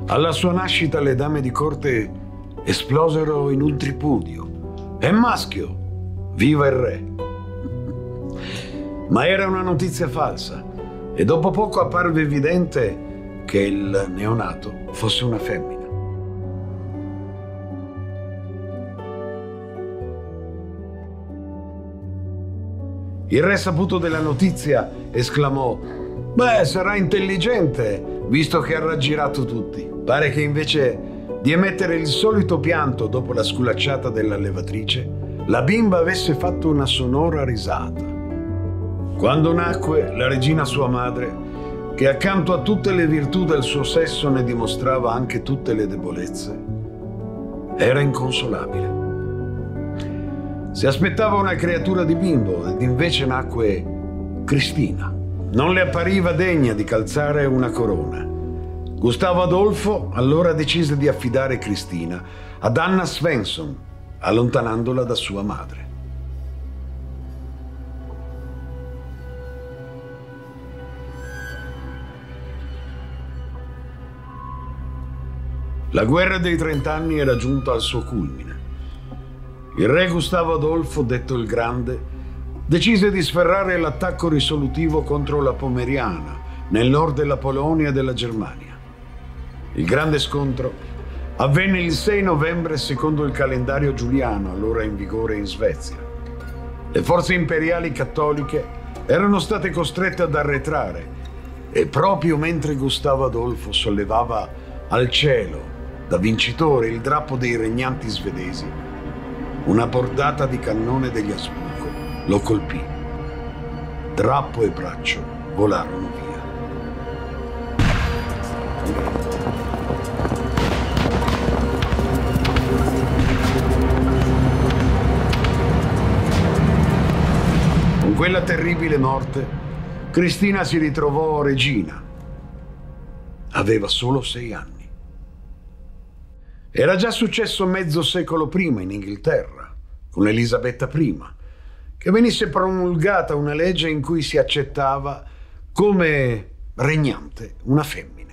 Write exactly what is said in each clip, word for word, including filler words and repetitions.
Alla sua nascita le dame di corte esplosero in un tripudio. È maschio, viva il re! Ma era una notizia falsa e dopo poco apparve evidente che il neonato fosse una femmina. Il re, saputo della notizia, esclamò: «Beh, sarà intelligente, visto che ha raggirato tutti». Pare che invece di emettere il solito pianto dopo la sculacciata della levatrice, la bimba avesse fatto una sonora risata. Quando nacque, la regina sua madre, che accanto a tutte le virtù del suo sesso ne dimostrava anche tutte le debolezze, era inconsolabile. Si aspettava una creatura di bimbo ed invece nacque Cristina. Non le appariva degna di calzare una corona. Gustavo Adolfo allora decise di affidare Cristina ad Anna Svensson, allontanandola da sua madre. La guerra dei trent'anni era giunta al suo culmine. Il re Gustavo Adolfo, detto il Grande, decise di sferrare l'attacco risolutivo contro la Pomeriana, nel nord della Polonia e della Germania. Il grande scontro avvenne il sei novembre secondo il calendario giuliano, allora in vigore in Svezia. Le forze imperiali cattoliche erano state costrette ad arretrare e proprio mentre Gustavo Adolfo sollevava al cielo, da vincitore, il drappo dei regnanti svedesi, una bordata di cannone degli Asburgo lo colpì. Drappo e braccio volarono via. Con quella terribile morte, Cristina si ritrovò regina. Aveva solo sei anni. Era già successo mezzo secolo prima in Inghilterra, con Elisabetta prima, che venisse promulgata una legge in cui si accettava come regnante una femmina.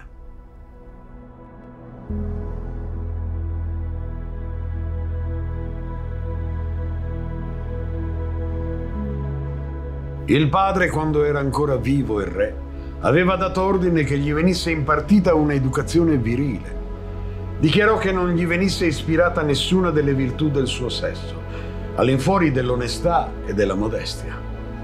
Il padre, quando era ancora vivo il re, aveva dato ordine che gli venisse impartita un'educazione virile. Dichiarò che non gli venisse ispirata nessuna delle virtù del suo sesso, all'infuori dell'onestà e della modestia.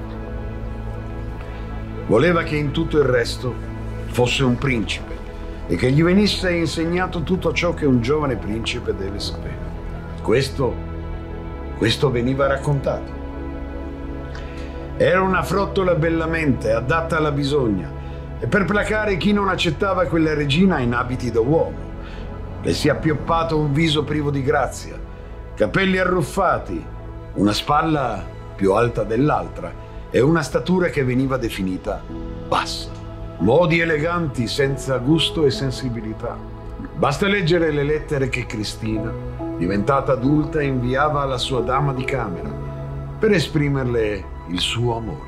Voleva che in tutto il resto fosse un principe e che gli venisse insegnato tutto ciò che un giovane principe deve sapere. Questo, questo veniva raccontato. Era una frottola bellamente adatta alla bisogna e per placare chi non accettava quella regina in abiti da uomo. Le si appioppato un viso privo di grazia, capelli arruffati, una spalla più alta dell'altra e una statura che veniva definita bassa. Modi eleganti senza gusto e sensibilità. Basta leggere le lettere che Cristina, diventata adulta, inviava alla sua dama di camera per esprimerle il suo amore.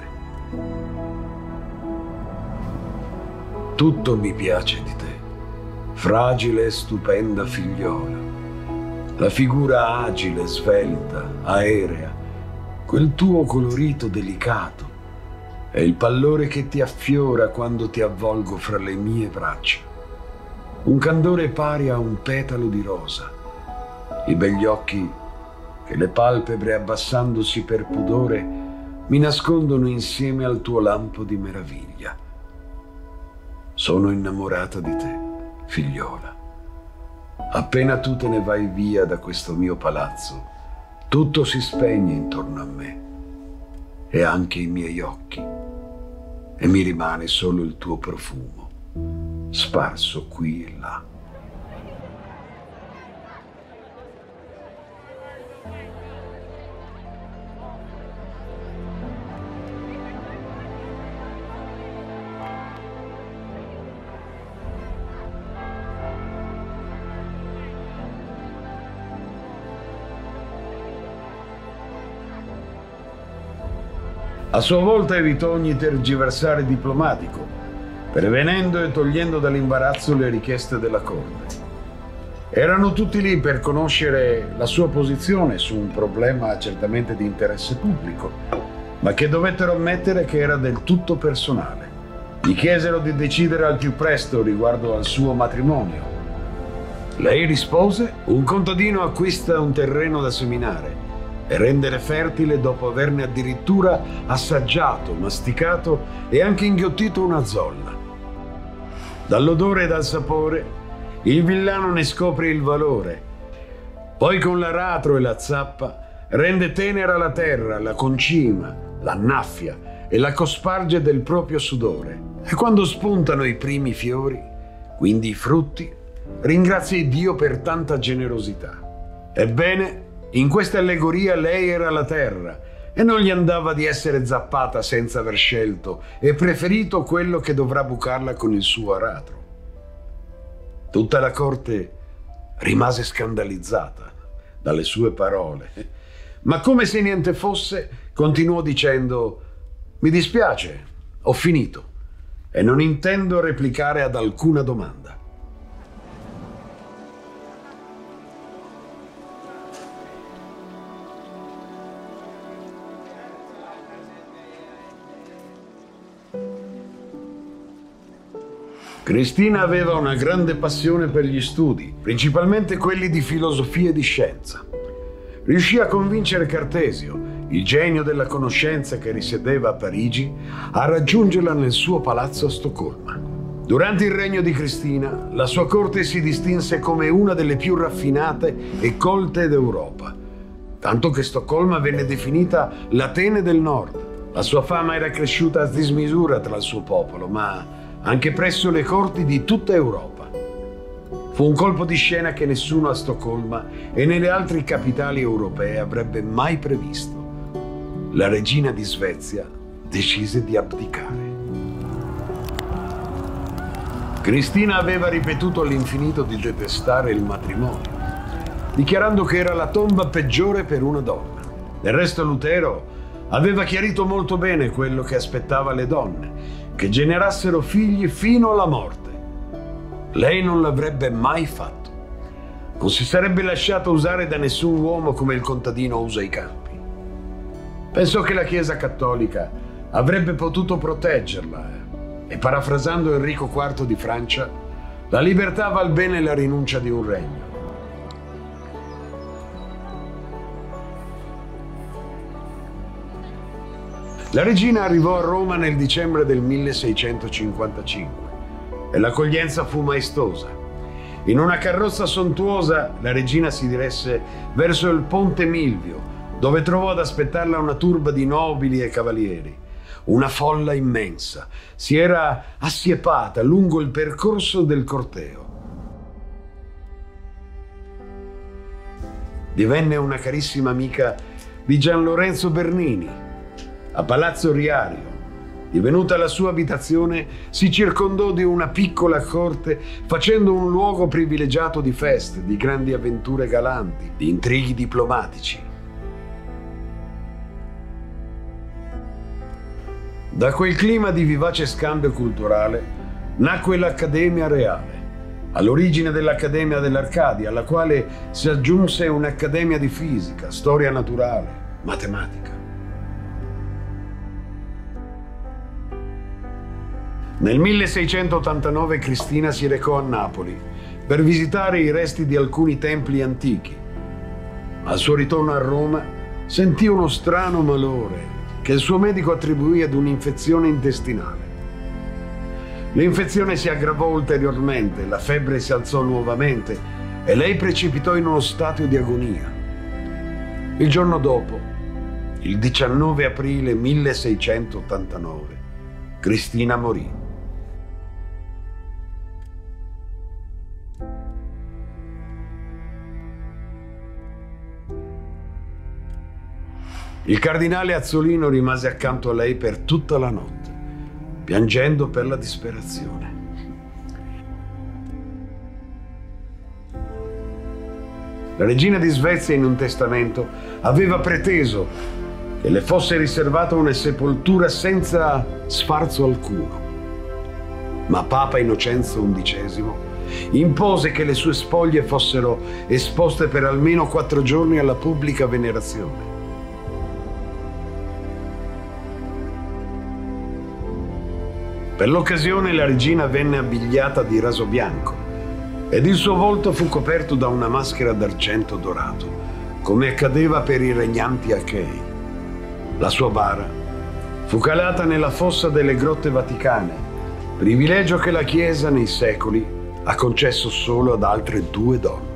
Tutto mi piace di te, fragile e stupenda figliola, la figura agile, svelta, aerea, quel tuo colorito delicato e il pallore che ti affiora quando ti avvolgo fra le mie braccia, un candore pari a un petalo di rosa, i begli occhi che le palpebre abbassandosi per pudore mi nascondono insieme al tuo lampo di meraviglia. Sono innamorata di te, figliola. Appena tu te ne vai via da questo mio palazzo, tutto si spegne intorno a me e anche i miei occhi, e mi rimane solo il tuo profumo, sparso qui e là. A sua volta evitò ogni tergiversare diplomatico prevenendo e togliendo dall'imbarazzo le richieste della corte. Erano tutti lì per conoscere la sua posizione su un problema certamente di interesse pubblico, ma che dovettero ammettere che era del tutto personale. Gli chiesero di decidere al più presto riguardo al suo matrimonio. Lei rispose: un contadino acquista un terreno da seminare e rendere fertile dopo averne addirittura assaggiato, masticato e anche inghiottito una zolla. Dall'odore e dal sapore il villano ne scopre il valore. Poi con l'aratro e la zappa rende tenera la terra, la concima, l'annaffia e la cosparge del proprio sudore. E quando spuntano i primi fiori, quindi i frutti, ringrazia Dio per tanta generosità. Ebbene, in questa allegoria lei era la terra e non gli andava di essere zappata senza aver scelto e preferito quello che dovrà bucarla con il suo aratro. Tutta la corte rimase scandalizzata dalle sue parole, ma come se niente fosse, continuò dicendo: mi dispiace, ho finito e non intendo replicare ad alcuna domanda. Cristina aveva una grande passione per gli studi, principalmente quelli di filosofia e di scienza. Riuscì a convincere Cartesio, il genio della conoscenza che risiedeva a Parigi, a raggiungerla nel suo palazzo a Stoccolma. Durante il regno di Cristina, la sua corte si distinse come una delle più raffinate e colte d'Europa, tanto che Stoccolma venne definita l'Atene del Nord. La sua fama era cresciuta a dismisura tra il suo popolo, ma anche presso le corti di tutta Europa. Fu un colpo di scena che nessuno a Stoccolma e nelle altre capitali europee avrebbe mai previsto. La regina di Svezia decise di abdicare. Cristina aveva ripetuto all'infinito di detestare il matrimonio, dichiarando che era la tomba peggiore per una donna. Del resto Lutero aveva chiarito molto bene quello che aspettava le donne, che generassero figli fino alla morte. Lei non l'avrebbe mai fatto. Non si sarebbe lasciata usare da nessun uomo come il contadino usa i campi. Pensò che la Chiesa cattolica avrebbe potuto proteggerla e, parafrasando Enrico quarto di Francia, la libertà val bene la rinuncia di un regno. La regina arrivò a Roma nel dicembre del milleseicentocinquantacinque e l'accoglienza fu maestosa. In una carrozza sontuosa la regina si diresse verso il Ponte Milvio, dove trovò ad aspettarla una turba di nobili e cavalieri. Una folla immensa si era assiepata lungo il percorso del corteo. Divenne una carissima amica di Gian Lorenzo Bernini. A Palazzo Riario, divenuta la sua abitazione, si circondò di una piccola corte, facendo un luogo privilegiato di feste, di grandi avventure galanti, di intrighi diplomatici. Da quel clima di vivace scambio culturale nacque l'Accademia Reale, all'origine dell'Accademia dell'Arcadia, alla quale si aggiunse un'Accademia di fisica, storia naturale, matematica. Nel milleseicentottantanove Cristina si recò a Napoli per visitare i resti di alcuni templi antichi. Al suo ritorno a Roma sentì uno strano malore che il suo medico attribuì ad un'infezione intestinale. L'infezione si aggravò ulteriormente, la febbre si alzò nuovamente e lei precipitò in uno stato di agonia. Il giorno dopo, il diciannove aprile milleseicentottantanove, Cristina morì. Il cardinale Azzolino rimase accanto a lei per tutta la notte, piangendo per la disperazione. La regina di Svezia, in un testamento, aveva preteso che le fosse riservata una sepoltura senza sfarzo alcuno. Ma Papa Innocenzo undicesimo impose che le sue spoglie fossero esposte per almeno quattro giorni alla pubblica venerazione. Per l'occasione la regina venne abbigliata di raso bianco ed il suo volto fu coperto da una maschera d'argento dorato, come accadeva per i regnanti achei. La sua bara fu calata nella fossa delle grotte vaticane, privilegio che la Chiesa nei secoli ha concesso solo ad altre due donne.